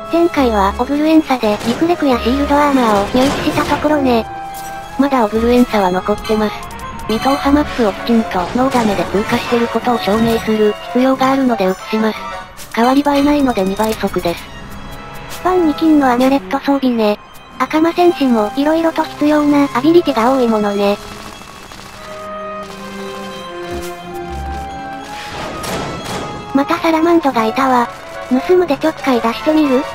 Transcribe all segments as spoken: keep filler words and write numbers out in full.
前回はオブルエンサでリクレクやシールドアーマーを入手したところね。 まだオブルエンサは残ってます。未踏破マップをきちんとノーダメで通過してることを証明する必要があるので移します。変わり映えないのでにばい速です。 バンに金のアミュレット装備ね。赤間戦士も色々と必要なアビリティが多いものね。またサラマンドがいたわ。盗むでちょっかい出してみる？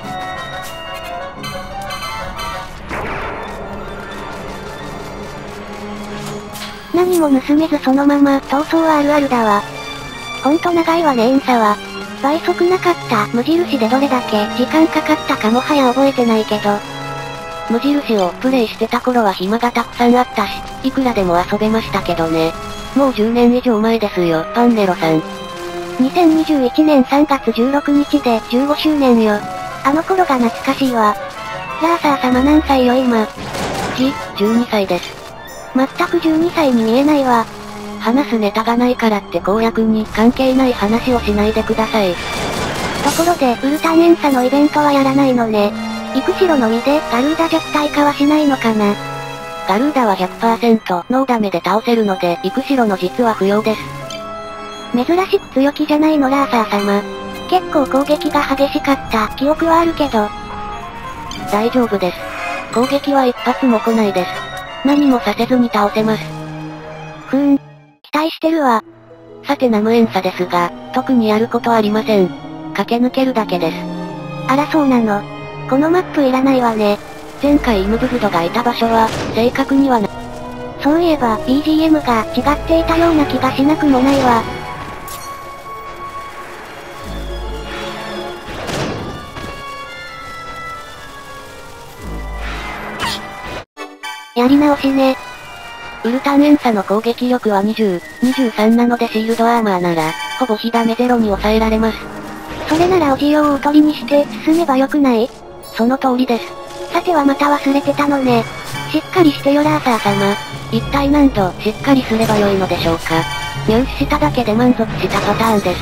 何も盗めずそのまま逃走はあるあるだわ。ほんと長いわねエンサは。倍速なかった無印でどれだけ時間かかったかもはや覚えてないけど。 無印をプレイしてた頃は暇がたくさんあったし、いくらでも遊べましたけどね。もうじゅうねん以上前ですよ、パンネロさん。 にせんにじゅういちねんさんがつじゅうろくにちでじゅうごしゅうねんよ。あの頃が懐かしいわ。ラーサー様何歳よ今。 じ、じゅうにさいです。 全くじゅうにさいに見えないわ。 話すネタがないからって公約に関係ない話をしないでください。 ところで、ウルタンエンサのイベントはやらないのね。イクシロのみでガルーダ弱体化はしないのかな。 ガルーダは ひゃくパーセント ノーダメで倒せるので、イクシロの実は不要です。 珍しく強気じゃないのラーサー様。結構攻撃が激しかった記憶はあるけど。 大丈夫です。攻撃は一発も来ないです。何もさせずに倒せます。 ふーん。期待してるわ。 さてナムエンサですが、特にやることありません。駆け抜けるだけです。 あらそうなの。このマップいらないわね。 前回イムブブドがいた場所は、正確にはな。 そういえば ビージーエム が違っていたような気がしなくもないわ。やり直しね。 ウルタンエンサの攻撃力はにじゅう、にじゅうさんなのでシールドアーマーなら、ほぼ火ダメゼロに抑えられます。 それならおじようをおとりにして進めばよくない？ その通りです。 さてはまた忘れてたのね。しっかりしてよラーサー様。 一体何度しっかりすればよいのでしょうか。入手しただけで満足したパターンです。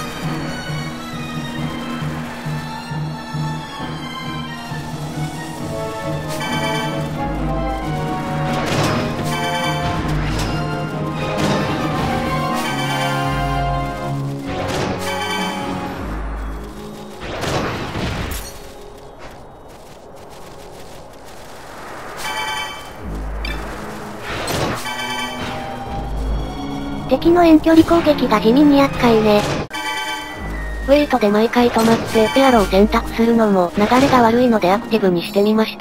敵の遠距離攻撃が地味に厄介ね。 ウェイトで毎回止まってエアロを選択するのも流れが悪いのでアクティブにしてみました。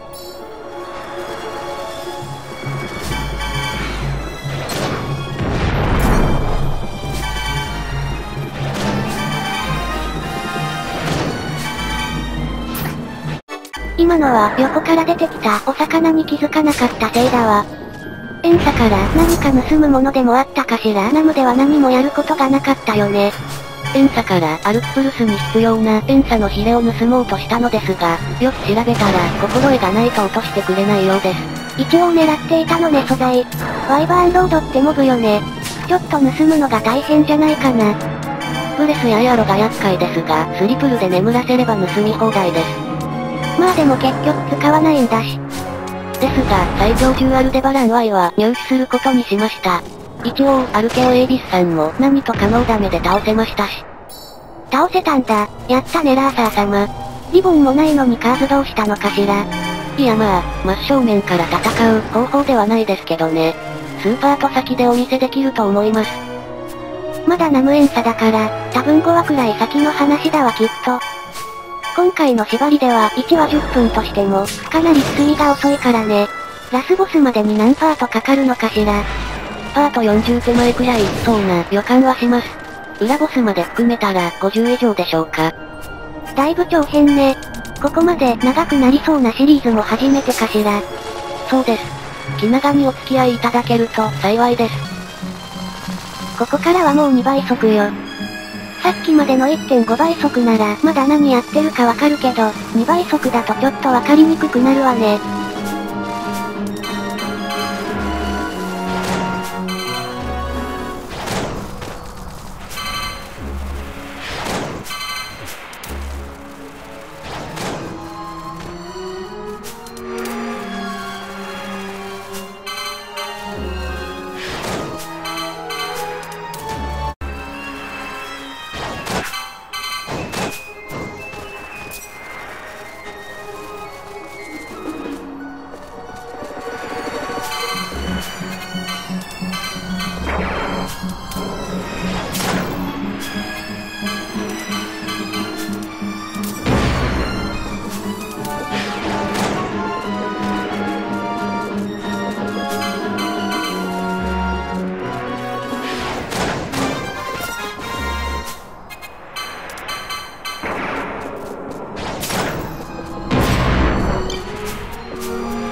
今のは横から出てきたお魚に気づかなかったせいだわ。エンサから何か盗むものでもあったかしら。ナムでは何もやることがなかったよね。 エンサからアルクプルスに必要なエンサのヒレを盗もうとしたのですが、よく調べたら心得がないと落としてくれないようです。 一応狙っていたのね素材。ワイバーンロードってモブよね。ちょっと盗むのが大変じゃないかな。 ブレスやエアロが厄介ですが、スリプルで眠らせれば盗み放題です。 まあでも結局使わないんだし。 ですが、最強じゅうアルデバラン Y は入手することにしました。一応、アルケオエイビスさんも何とかノーダメで倒せましたし。 倒せたんだ。やったねラーサー様。リボンもないのにカーズどうしたのかしら。 いやまあ、真正面から戦う方法ではないですけどね。スーパーと先でお見せできると思います。 まだナムエンサだから、多分ごわくらい先の話だわきっと。今回の縛りではいちわじゅっぷんとしても、かなり進みが遅いからね。ラスボスまでに何パートかかるのかしら。 パートよんじゅう手前くらいいきそうな予感はします。裏ボスまで含めたらごじゅう以上でしょうか。 だいぶ長編ね。ここまで長くなりそうなシリーズも初めてかしら。 そうです。気長にお付き合いいただけると幸いです。 ここからはもうにばい速よ。さっきまでの いってんごばい速ならまだ何やってるかわかるけど、にばい速だとちょっとわかりにくくなるわね。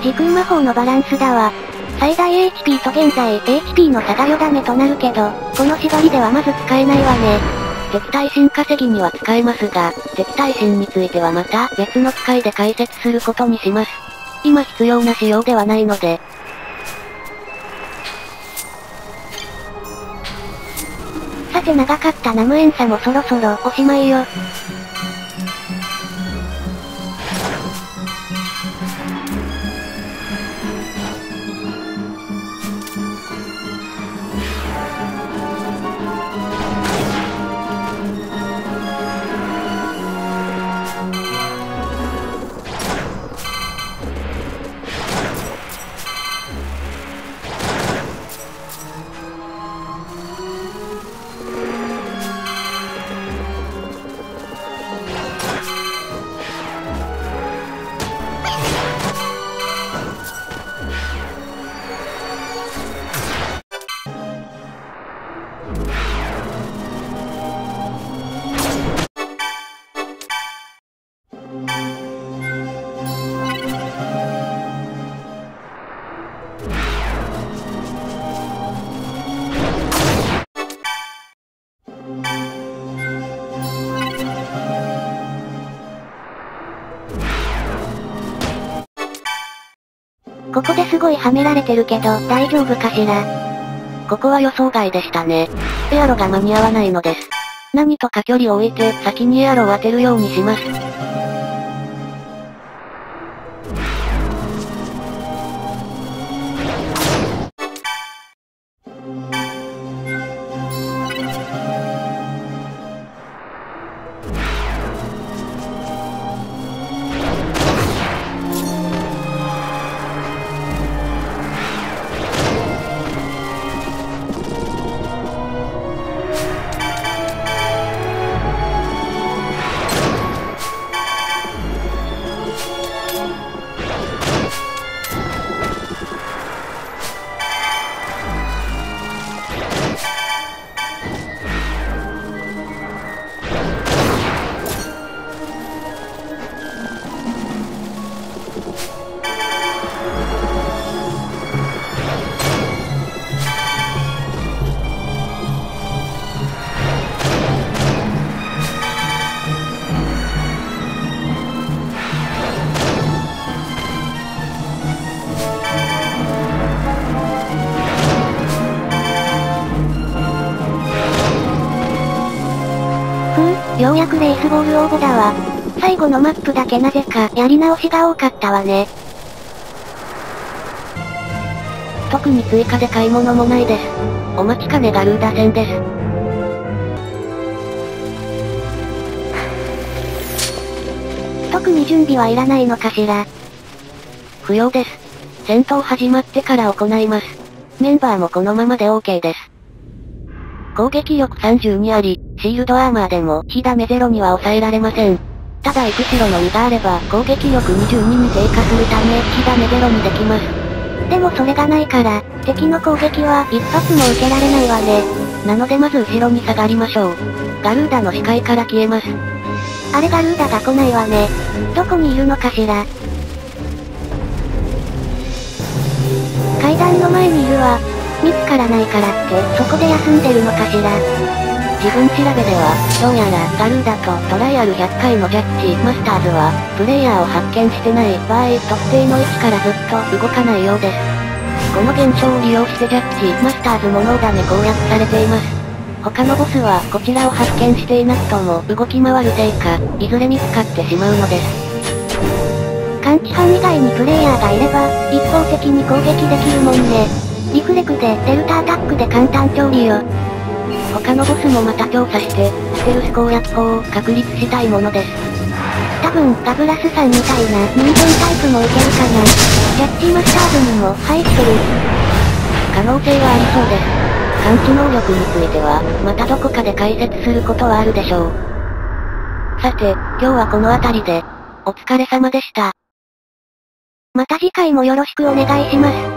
時空魔法のバランスだわ。最大 エイチピー と現在 エイチピー の差がよダメとなるけど、この縛りではまず使えないわね。 敵対心稼ぎには使えますが、敵対心についてはまた別の機会で解説することにします。今必要な仕様ではないので。 さて長かったナムエンサもそろそろおしまいよ。ここですごいはめられてるけど、大丈夫かしら。 ここは予想外でしたね。エアロが間に合わないのです。何とか距離を置いて、先にエアロを当てるようにします。 ようやくレースボール応募だわ。最後のマップだけなぜかやり直しが多かったわね。 特に追加で買い物もないです。お待ちかねガルーダ戦です。 特に準備はいらないのかしら。 不要です。戦闘始まってから行います。メンバーもこのままで OK です。攻撃力さんじゅうにあり、シールドアーマーでも火ダメゼロには抑えられません。ただイクシロのみがあれば攻撃力にじゅうにに低下するため火ダメゼロにできます。 でもそれがないから、敵の攻撃は一発も受けられないわね。 なのでまず後ろに下がりましょう。ガルーダの視界から消えます。 あれガルーダが来ないわね。どこにいるのかしら。階段の前にいるわ。見つからないからって、そこで休んでるのかしら。 自分調べでは、どうやらガルーダとトライアルひゃっかいのジャッジマスターズは、プレイヤーを発見してない場合、特定の位置からずっと動かないようです。この現象を利用してジャッジマスターズもノーダメ攻略されています。他のボスはこちらを発見していなくとも動き回るせいか、いずれ見つかってしまうのです。 感知班以外にプレイヤーがいれば、一方的に攻撃できるもんね。リフレクでデルタアタックで簡単調理よ。 他のボスもまた調査して、ステルス攻略法を確立したいものです。 多分、ガブラスさんみたいな人間タイプもいけるかな。ジャッジマスターズにも入ってる。 可能性はありそうです。感知能力については、またどこかで解説することはあるでしょう。さて、今日はこの辺りで、お疲れ様でした。 また次回もよろしくお願いします。